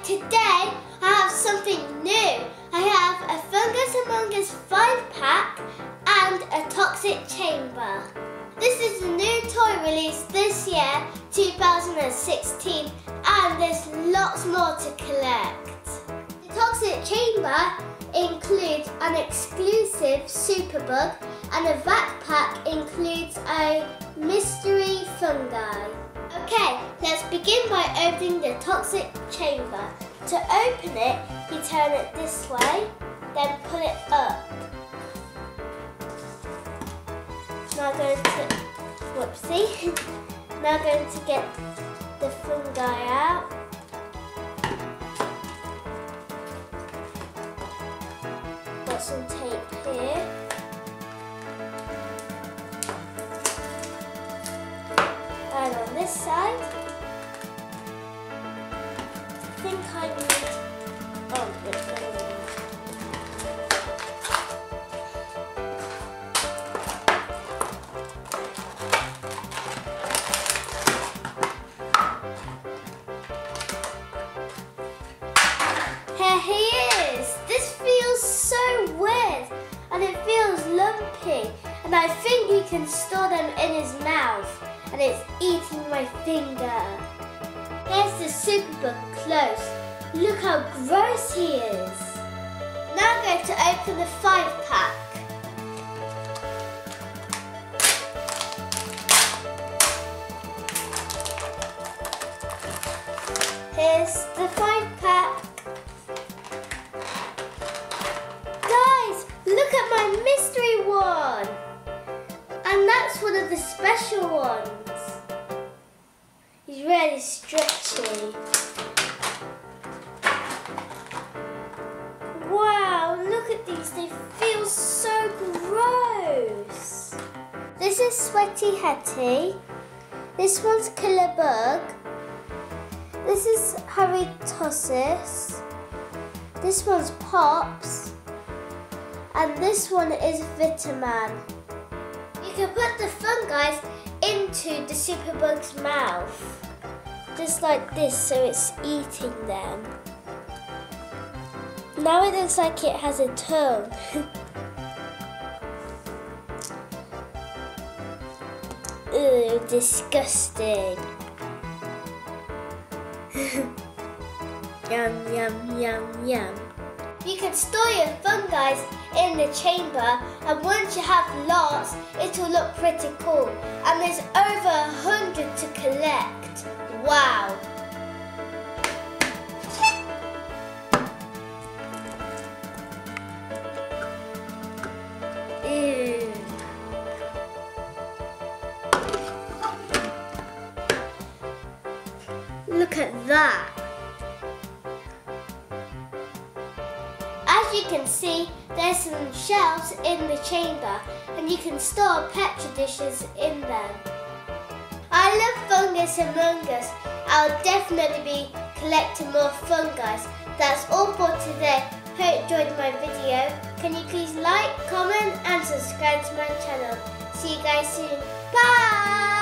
today I have something new. I have a Fungus Among Us 5-pack and a Toxic Chamber. This is a new toy released this year, 2016, and there's lots more to collect. The Toxic Chamber includes an exclusive Superbug, and a vac pack includes a mystery fungi. Okay, let's begin by opening the Toxic Chamber. To open it, you turn it this way, then pull it up. Now going to, whoopsie, now going to get the fungi out. Got some tape here. And on this side, I think I need, Here he is! This feels so weird and it feels lumpy, and I think you can store them in his mouth. And it's eating my finger. Here's the Superbug close. Look how gross he is. Now I'm going to open the 5-pack. Here's the 5-pack. Guys, look at my mystery one. And that's one of the special ones. He's really stretchy. Wow, look at these. They feel so gross. This is Sweaty Hetty. This one's Killer Bug. This is Haritossis. This one's Pops. And this one is Vitaman. You can put the fungi into the Superbug's mouth, just like this, so it's eating them. Now it looks like it has a tongue. Ew, disgusting. Yum, yum, yum, yum. You can store your fungi in the chamber, and once you have lots, it will look pretty cool. And there's over 100 to collect. Wow! Ew. Look at that. As you can see, there's some shelves in the chamber and you can store Petri dishes in them. I love Fungus Among Us. I'll definitely be collecting more fungi. That's all for today. Hope you enjoyed my video. Can you please like, comment and subscribe to my channel. See you guys soon. Bye!